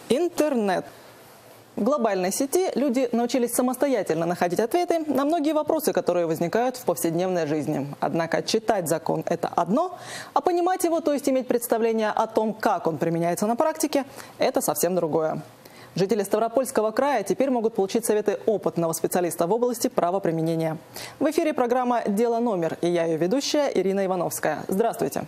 Интернет. В глобальной сети люди научились самостоятельно находить ответы на многие вопросы, которые возникают в повседневной жизни. Однако читать закон – это одно, а понимать его, то есть иметь представление о том, как он применяется на практике – это совсем другое. Жители Ставропольского края теперь могут получить советы опытного специалиста в области правоприменения. В эфире программа «Дело номер» и я ее ведущая Ирина Ивановская. Здравствуйте.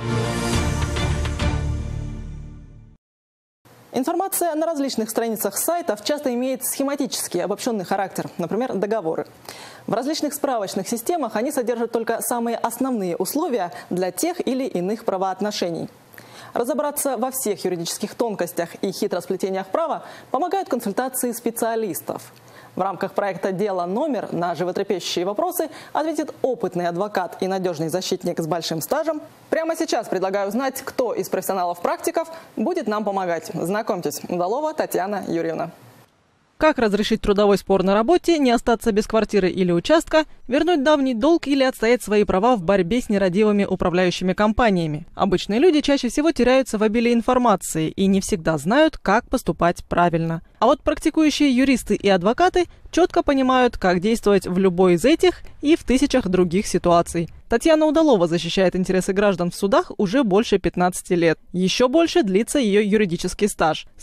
Информация на различных страницах сайтов часто имеет схематический, обобщенный характер, например, договоры. В различных справочных системах они содержат только самые основные условия для тех или иных правоотношений. Разобраться во всех юридических тонкостях и хитросплетениях права помогают консультации специалистов. В рамках проекта «Дело номер» на животрепещущие вопросы ответит опытный адвокат и надежный защитник с большим стажем. Прямо сейчас предлагаю узнать, кто из профессионалов-практиков будет нам помогать. Знакомьтесь, Удалова Татьяна Юрьевна. Как разрешить трудовой спор на работе, не остаться без квартиры или участка, вернуть давний долг или отстоять свои права в борьбе с нерадивыми управляющими компаниями? Обычные люди чаще всего теряются в обилии информации и не всегда знают, как поступать правильно. А вот практикующие юристы и адвокаты четко понимают, как действовать в любой из этих и в тысячах других ситуаций. Татьяна Удалова защищает интересы граждан в судах уже больше 15 лет. Еще больше длится ее юридический стаж с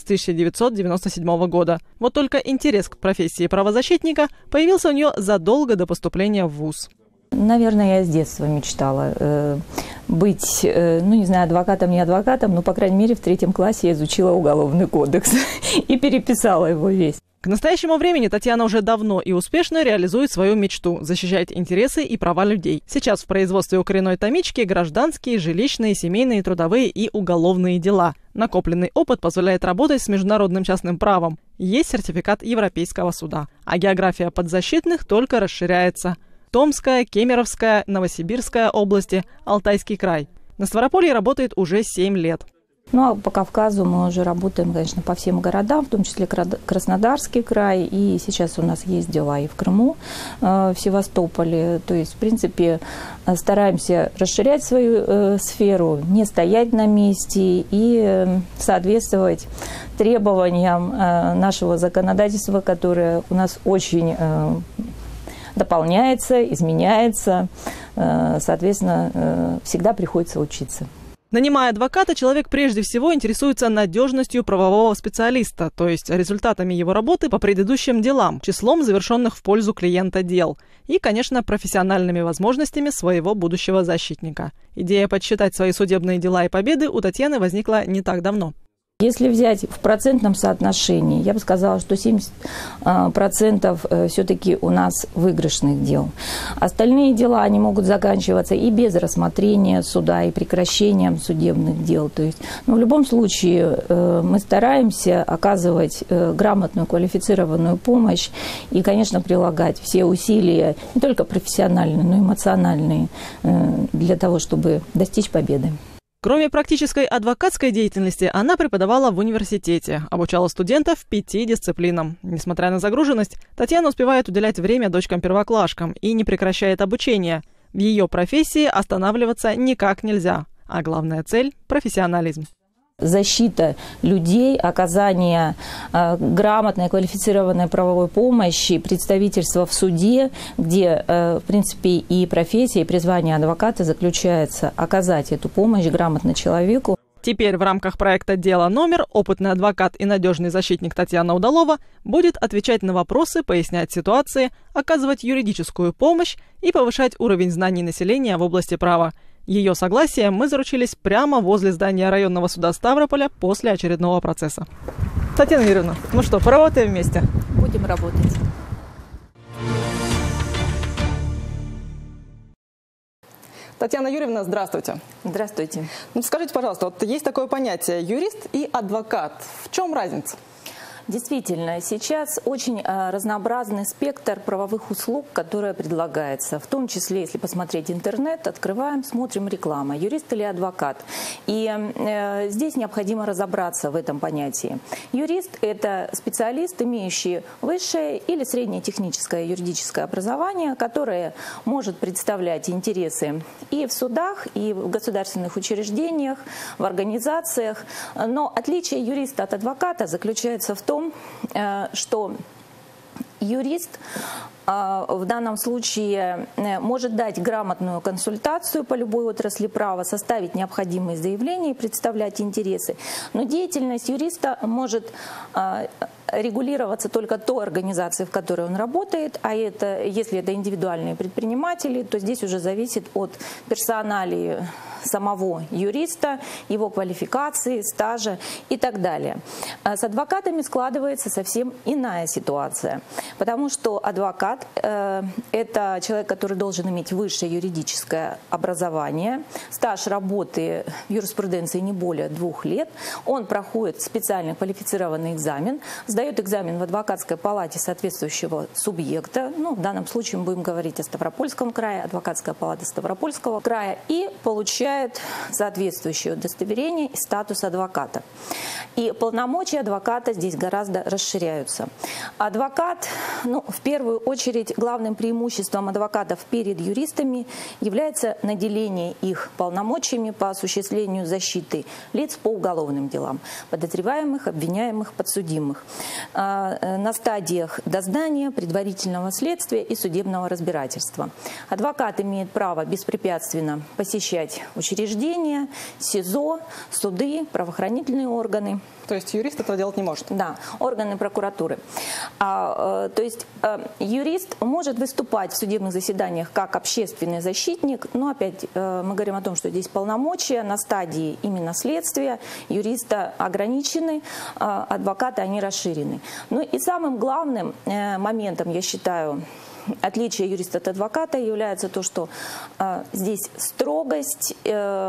1997 года. Вот только интерес к профессии правозащитника появился у нее задолго до поступления в вуз. Наверное, я с детства мечтала быть, адвокатом, не адвокатом, но, по крайней мере, в 3 классе я изучила Уголовный кодекс и переписала его весь. К настоящему времени Татьяна уже давно и успешно реализует свою мечту – защищать интересы и права людей. Сейчас в производстве у коренной томички гражданские, жилищные, семейные, трудовые и уголовные дела. Накопленный опыт позволяет работать с международным частным правом. Есть сертификат Европейского суда. А география подзащитных только расширяется. Томская, Кемеровская, Новосибирская области, Алтайский край. На Ставрополье работает уже 7 лет. Ну а по Кавказу мы уже работаем, конечно, по всем городам, в том числе Краснодарский край. И сейчас у нас есть дела и в Крыму, в Севастополе. То есть, в принципе, стараемся расширять свою сферу, не стоять на месте и соответствовать требованиям нашего законодательства, которое у нас очень дополняется, изменяется. Соответственно, всегда приходится учиться. Нанимая адвоката, человек прежде всего интересуется надежностью правового специалиста, то есть результатами его работы по предыдущим делам, числом завершенных в пользу клиента дел и, конечно, профессиональными возможностями своего будущего защитника. Идея подсчитать свои судебные дела и победы у Татьяны возникла не так давно. Если взять в процентном соотношении, я бы сказала, что 70% все-таки у нас выигрышных дел. Остальные дела, они могут заканчиваться и без рассмотрения суда, и прекращением судебных дел. То есть, в любом случае мы стараемся оказывать грамотную, квалифицированную помощь и, конечно, прилагать все усилия, не только профессиональные, но и эмоциональные, для того, чтобы достичь победы. Кроме практической адвокатской деятельности, она преподавала в университете, обучала студентов 5 дисциплинам. Несмотря на загруженность, Татьяна успевает уделять время дочкам-первоклашкам и не прекращает обучение. В ее профессии останавливаться никак нельзя. А главная цель – профессионализм. Защита людей, оказание грамотной, квалифицированной правовой помощи, представительство в суде, где, в принципе, и профессия, и призвание адвоката заключается оказать эту помощь грамотно человеку. Теперь в рамках проекта «Дело номер» опытный адвокат и надежный защитник Татьяна Удалова будет отвечать на вопросы, пояснять ситуации, оказывать юридическую помощь и повышать уровень знаний населения в области права. Ее согласие мы заручились прямо возле здания районного суда Ставрополя после очередного процесса. Татьяна Юрьевна, ну что, поработаем вместе? Будем работать. Татьяна Юрьевна, здравствуйте. Здравствуйте. Скажите, пожалуйста, вот есть такое понятие юрист и адвокат. В чем разница? Действительно, сейчас очень разнообразный спектр правовых услуг, которые предлагается. В том числе, если посмотреть интернет, открываем, смотрим реклама, юрист или адвокат. И здесь необходимо разобраться в этом понятии. Юрист – это специалист, имеющий высшее или среднее техническое юридическое образование, которое может представлять интересы и в судах, и в государственных учреждениях, в организациях. Но отличие юриста от адвоката заключается в том, что юрист в данном случае может дать грамотную консультацию по любой отрасли права, составить необходимые заявления и представлять интересы. Но деятельность юриста может регулироваться только той организацией, в которой он работает, а это, если это индивидуальные предприниматели, то здесь уже зависит от персоналии самого юриста, его квалификации, стажа и так далее. С адвокатами складывается совсем иная ситуация, потому что адвокат – это человек, который должен иметь высшее юридическое образование, стаж работы в юриспруденции не более 2 лет, он проходит специальный квалифицированный экзамен, сдает экзамен в адвокатской палате соответствующего субъекта, ну, в данном случае мы будем говорить о Ставропольском крае, адвокатская палата Ставропольского края, и получает соответствующее удостоверение и статус адвоката. И полномочия адвоката здесь гораздо расширяются. Адвокат, ну, в первую очередь, главным преимуществом адвокатов перед юристами является наделение их полномочиями по осуществлению защиты лиц по уголовным делам, подозреваемых, обвиняемых, подсудимых, на стадиях дознания, предварительного следствия и судебного разбирательства. Адвокат имеет право беспрепятственно посещать учреждения, СИЗО, суды, правоохранительные органы. То есть юрист этого делать не может? Да, органы прокуратуры. То есть юрист может выступать в судебных заседаниях как общественный защитник, но опять мы говорим о том, что здесь полномочия на стадии именно следствия юриста ограничены, адвоката они расширены. Ну и самым главным моментом, я считаю, отличие юриста от адвоката является то, что здесь строгость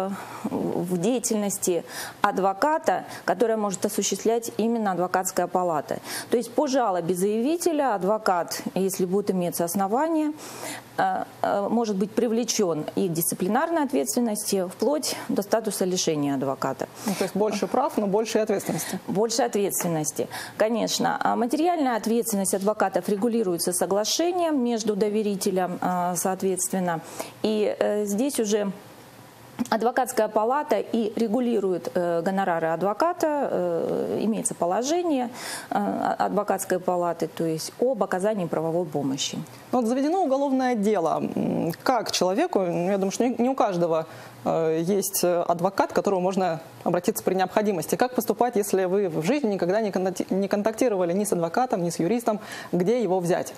в деятельности адвоката, которая может осуществлять именно адвокатская палата. То есть по жалобе заявителя адвокат, если будет иметься основание, может быть привлечен и к дисциплинарной ответственности, вплоть до статуса лишения адвоката. Ну, то есть больше прав, но больше ответственности. Больше ответственности, конечно. Материальная ответственность адвокатов регулируется соглашением между доверителем, соответственно. И здесь уже адвокатская палата и регулирует гонорары адвоката, имеется положение адвокатской палаты, то есть об оказании правовой помощи. Вот заведено уголовное дело. Как человеку, я думаю, что не у каждого есть адвокат, к которому можно обратиться при необходимости. Как поступать, если вы в жизни никогда не контактировали ни с адвокатом, ни с юристом, где его взять?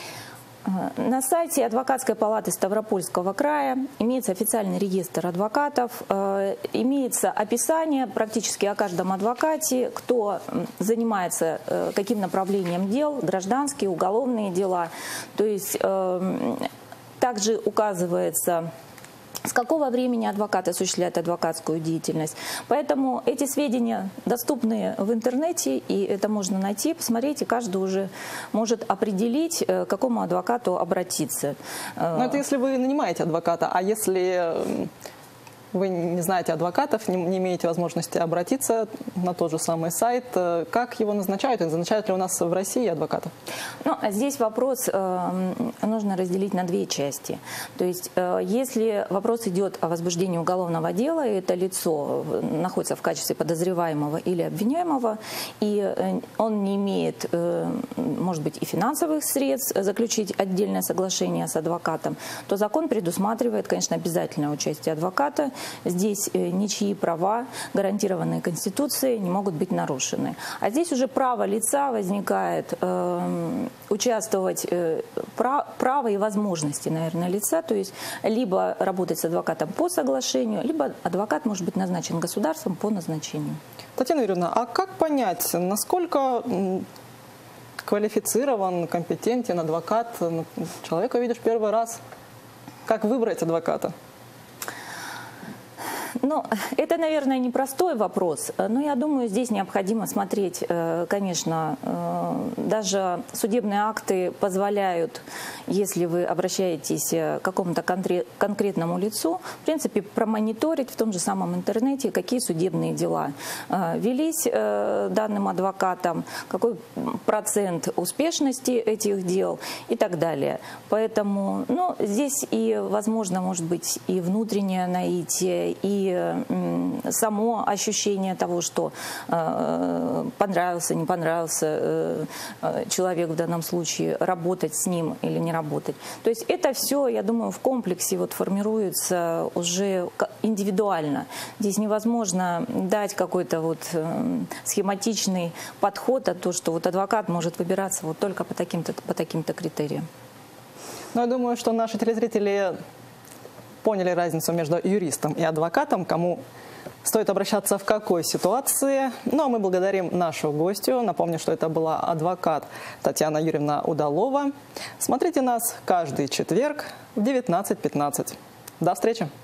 На сайте адвокатской палаты Ставропольского края имеется официальный регистр адвокатов, имеется описание практически о каждом адвокате, кто занимается каким направлением дел, гражданские, уголовные дела. То есть также указывается, с какого времени адвокат осуществляет адвокатскую деятельность. Поэтому эти сведения доступны в интернете, и это можно найти, посмотреть, и каждый уже может определить, к какому адвокату обратиться. Но это если вы нанимаете адвоката, а если вы не знаете адвокатов, не имеете возможности обратиться на тот же самый сайт, как его назначают? И назначают ли у нас в России адвокатов? Ну, здесь вопрос нужно разделить на 2 части. То есть, если вопрос идет о возбуждении уголовного дела, и это лицо находится в качестве подозреваемого или обвиняемого, и он не имеет, может быть, и финансовых средств заключить отдельное соглашение с адвокатом, то закон предусматривает, конечно, обязательное участие адвоката. Здесь ничьи права, гарантированные Конституцией, не могут быть нарушены. А здесь уже право лица возникает участвовать, право и возможности, наверное, лица, то есть либо работать с адвокатом по соглашению, либо адвокат может быть назначен государством по назначению. Татьяна Юрьевна, а как понять, насколько квалифицирован, компетентен адвокат? Человека видишь первый раз. Как выбрать адвоката? Ну, это, наверное, непростой вопрос, но я думаю, здесь необходимо смотреть, конечно, даже судебные акты позволяют, если вы обращаетесь к какому-то конкретному лицу, в принципе, промониторить в том же самом интернете, какие судебные дела велись данным адвокатом, какой процент успешности этих дел и так далее. Поэтому, ну, здесь и, возможно, может быть и внутреннее наитие, и само ощущение того, что понравился, не понравился человек в данном случае, работать с ним или не работать. То есть это все, я думаю, в комплексе вот формируется уже индивидуально. Здесь невозможно дать какой-то вот схематичный подход, а то, что вот адвокат может выбираться вот только по таким-то критериям. Но я думаю, что наши телезрители поняли разницу между юристом и адвокатом, кому стоит обращаться в какой ситуации. Ну а мы благодарим нашу гостью. Напомню, что это была адвокат Татьяна Юрьевна Удалова. Смотрите нас каждый четверг в 19:15. До встречи!